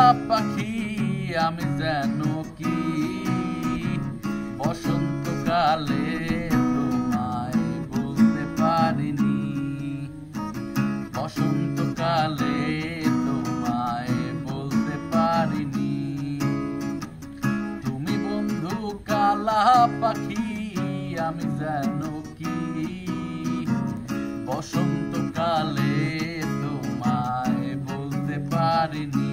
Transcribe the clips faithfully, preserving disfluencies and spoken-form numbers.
পাখি আমি যেন কি বসন্তকালে তোমায় বলতে পারিনি, বসন্তকালে তোমায় বলতে পারিনি। তুমি বন্ধু কালা পাখি আমি যেন কি বসন্তকালে তোমায় বলতে পারিনি।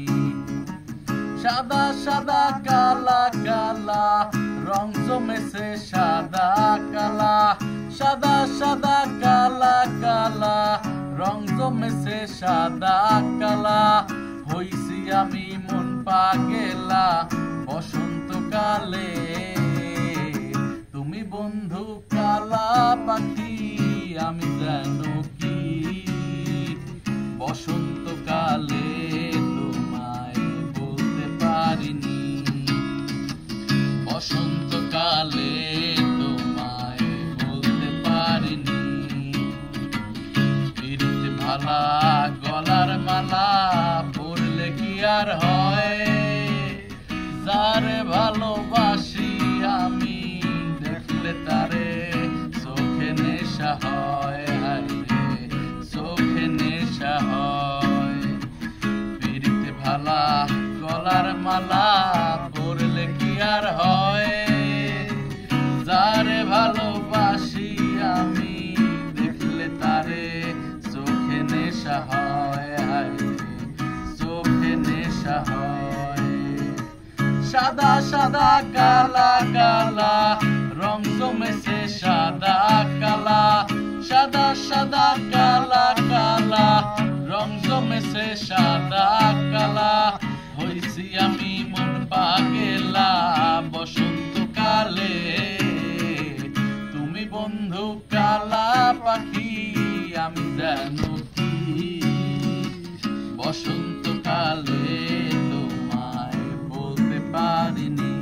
সাদা সাদা কালা কালা রং জমেছে সাদা কালা, সাদা সাদা কালা কালা রং জমেছে সাদা কালা। হইছি আমি মন পাগেলা বসন্তকালে। তুমি বন্ধু কালা পাখি আমি যেন কি বসন্তকালে তোমায় বলতে পারিনি, বসন্তকালে তোমায় বলতে পারিনি। পিরিত ভালা গলার মালা পরলে কি আর হয়, যারে ভালোবাসি আমি দেখলে তারে চোখে নেশা হয়, চোখে নেশা হয়। পিরিত ভালা গলার মালা পরলে কি আর হয়, যারে ভালোবাসি আমি দেখলে তারে চোখে নেশা হয়, চোখে নেশা হয়। সাদা সাদা কালা কালা রং জমেছে সাদা কালা, সাদা সাদা কালা কালা রং জমেছে সাদা কালা। হইছি আমি মন পাগেলা বসন্তকালে। তুমি বন্ধু কালা পাখি আমি যেন কি বসন্তকালে তোমায় বলতে পারিনি,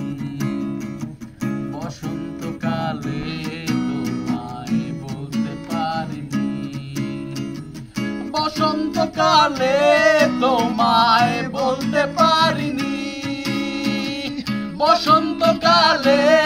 বসন্তকালে তোমায় বলতে পারিনি। বসন্তকালে তোমায় বলতে পারিনি, বসন্তকালে